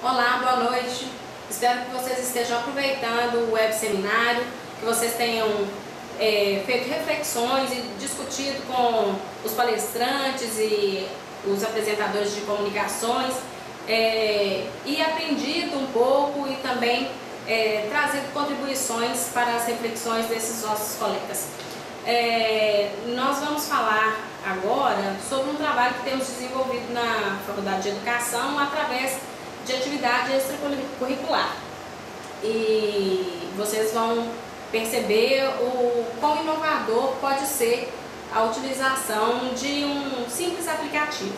Olá, boa noite. Espero que vocês estejam aproveitando o web seminário, que vocês tenham feito reflexões e discutido com os palestrantes e os apresentadores de comunicações e aprendido um pouco e também trazido contribuições para as reflexões desses nossos colegas. Nós vamos falar agora sobre um trabalho que temos desenvolvido na Faculdade de Educação através de atividade extracurricular. E vocês vão perceber o quão inovador pode ser a utilização de um simples aplicativo.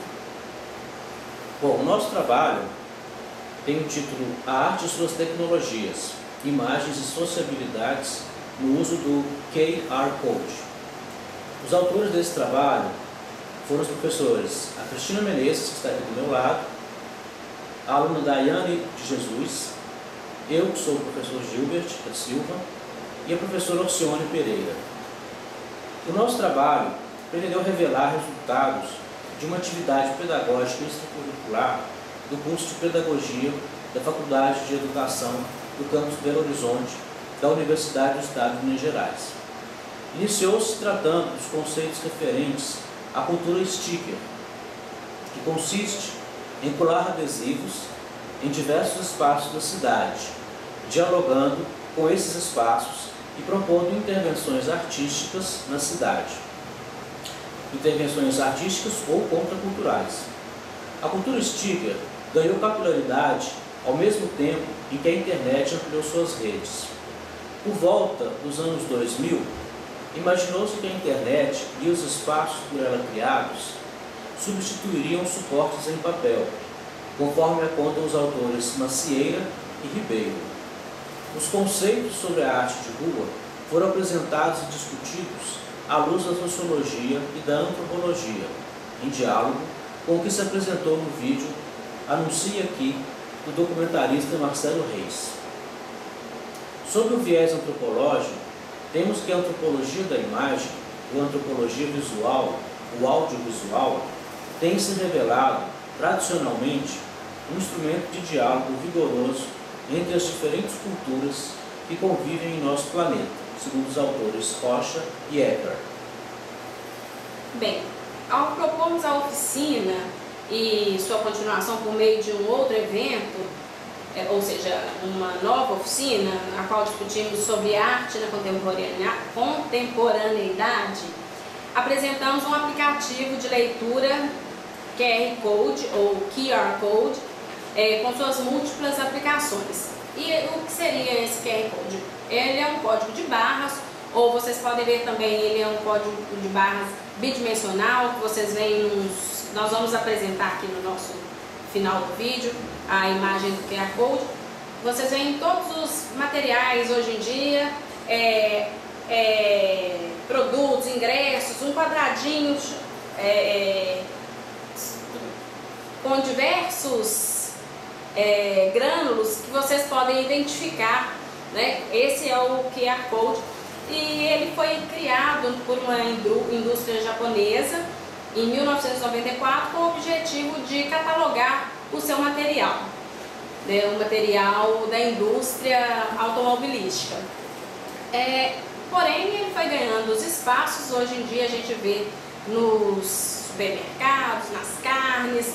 Bom, o nosso trabalho tem o título A Arte e Suas Tecnologias, Imagens e Sociabilidades no uso do QR Code. Os autores desse trabalho foram os professores a Cristina Menezes, que está aqui do meu lado, a aluna Daiane de Jesus, eu que sou o professor Gilbert da Silva e a professora Orcione Pereira. O nosso trabalho pretendeu revelar resultados de uma atividade pedagógica extracurricular do curso de Pedagogia da Faculdade de Educação do campus Belo Horizonte da Universidade do Estado de Minas Gerais. Iniciou-se tratando dos conceitos referentes à cultura sticker, que consiste em colar adesivos em diversos espaços da cidade, dialogando com esses espaços e propondo intervenções artísticas na cidade. Intervenções artísticas ou contraculturais. A cultura sticker ganhou capilaridade ao mesmo tempo em que a internet ampliou suas redes. Por volta dos anos 2000, imaginou-se que a internet e os espaços por ela criados substituiriam suportes em papel, conforme apontam os autores Macieira e Ribeiro. Os conceitos sobre a arte de rua foram apresentados e discutidos à luz da sociologia e da antropologia, em diálogo com o que se apresentou no vídeo Anuncie Aqui, do documentarista Marcelo Reis. Sobre o viés antropológico, temos que a antropologia da imagem, ou antropologia visual, o audiovisual, tem se revelado, tradicionalmente, um instrumento de diálogo vigoroso entre as diferentes culturas que convivem em nosso planeta, segundo os autores Rocha e Ecker. Bem, ao propormos a oficina e sua continuação por meio de um outro evento, ou seja, uma nova oficina, a qual discutimos sobre arte na contemporaneidade, apresentamos um aplicativo de leitura QR Code ou QR Code com suas múltiplas aplicações. E o que seria esse QR Code? Ele é um código de barras, ou vocês podem ver também, ele é um código de barras bidimensional, que vocês veem nós vamos apresentar aqui no nosso final do vídeo, a imagem do QR Code. Vocês veem todos os materiais hoje em dia, produtos, ingressos, um quadradinho com diversos grânulos que vocês podem identificar, né? Esse é o QR Code e ele foi criado por uma indústria japonesa em 1994 com o objetivo de catalogar o seu material, né? O material da indústria automobilística. Porém, ele foi ganhando os espaços. Hoje em dia a gente vê nos supermercados, nas carnes,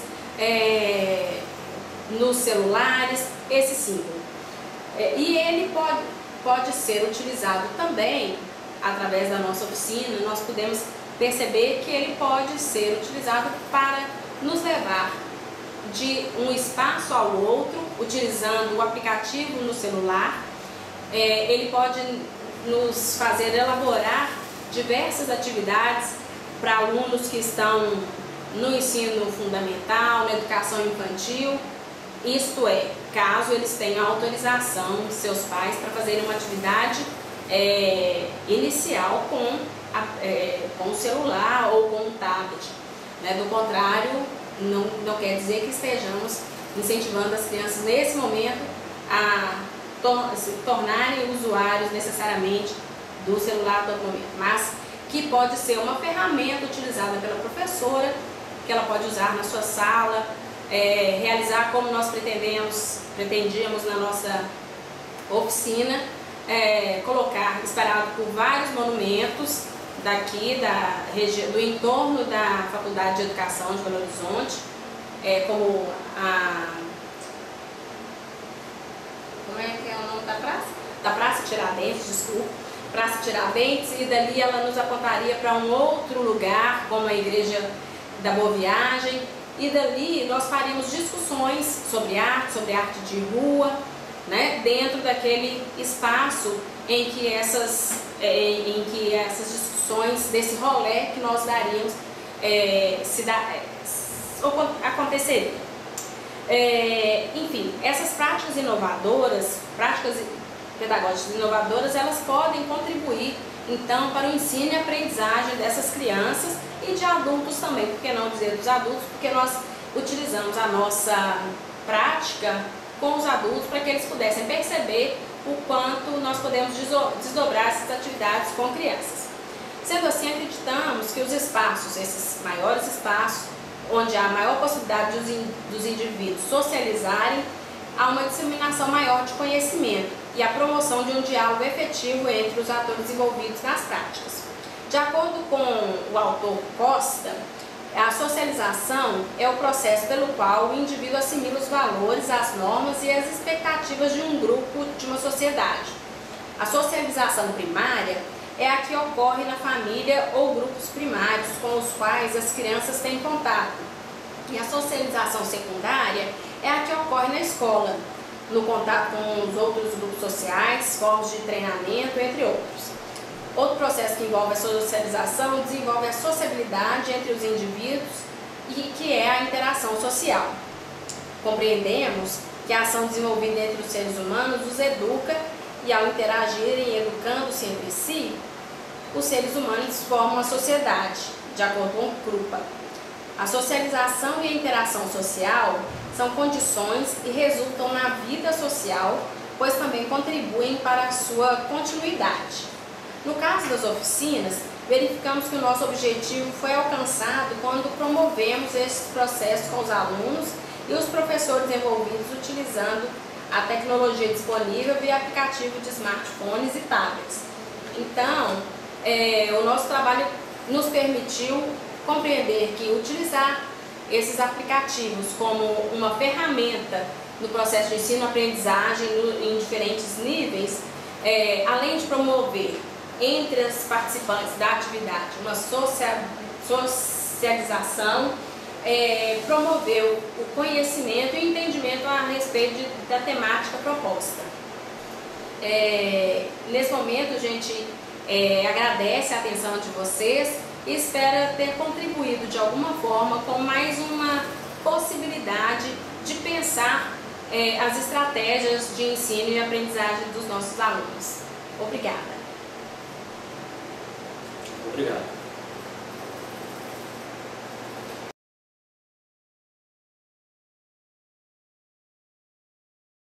nos celulares, esse símbolo. E ele pode ser utilizado também, através da nossa oficina, nós podemos perceber que ele pode ser utilizado para nos levar de um espaço ao outro, utilizando o aplicativo no celular. Ele pode nos fazer elaborar diversas atividades para alunos que estão no ensino fundamental, na educação infantil, isto é, caso eles tenham autorização de seus pais para fazerem uma atividade inicial com o celular ou com o tablet, né? Do contrário, não quer dizer que estejamos incentivando as crianças nesse momento a se tornarem usuários necessariamente do celular todo momento, mas que pode ser uma ferramenta utilizada pela professora, que ela pode usar na sua sala, realizar como nós pretendíamos na nossa oficina, colocar, espalhado por vários monumentos daqui, do entorno da Faculdade de Educação de Belo Horizonte, como como é que é o nome da praça? Da Praça Tiradentes, desculpa, Praça Tiradentes, e dali ela nos apontaria para um outro lugar, como a Igreja da Boa Viagem, e dali nós faríamos discussões sobre arte de rua, né, dentro daquele espaço em que essas discussões, desse rolê que nós daríamos, aconteceriam. Enfim, essas práticas inovadoras, práticas pedagógicas inovadoras, elas podem contribuir então para o ensino e aprendizagem dessas crianças e de adultos também, por que não dizer dos adultos, porque nós utilizamos a nossa prática com os adultos para que eles pudessem perceber o quanto nós podemos desdobrar essas atividades com crianças. Sendo assim, acreditamos que os espaços, esses maiores espaços, onde há maior possibilidade dos indivíduos socializarem, há uma disseminação maior de conhecimento e a promoção de um diálogo efetivo entre os atores envolvidos nas práticas. De acordo com o autor Costa, a socialização é o processo pelo qual o indivíduo assimila os valores, as normas e as expectativas de um grupo, de uma sociedade. A socialização primária é a que ocorre na família ou grupos primários com os quais as crianças têm contato. E a socialização secundária é a que ocorre na escola, no contato com os outros grupos sociais, formas de treinamento, entre outros. Outro processo que envolve a socialização desenvolve a sociabilidade entre os indivíduos e que é a interação social. Compreendemos que a ação desenvolvida entre os seres humanos os educa e, ao interagirem educando-se entre si, os seres humanos formam a sociedade, de acordo com Krupa. A socialização e a interação social são condições e resultam na vida social, pois também contribuem para a sua continuidade. No caso das oficinas, verificamos que o nosso objetivo foi alcançado quando promovemos esses processos com os alunos e os professores envolvidos utilizando a tecnologia disponível via aplicativo de smartphones e tablets. Então, o nosso trabalho nos permitiu compreender que utilizar esses aplicativos como uma ferramenta no processo de ensino-aprendizagem em diferentes níveis, além de promover entre as participantes da atividade uma socialização, promoveu o conhecimento e entendimento a respeito da temática proposta. Nesse momento a gente agradece a atenção de vocês e espera ter contribuído de alguma forma com mais uma possibilidade de pensar as estratégias de ensino e aprendizagem dos nossos alunos. Obrigada. Obrigado.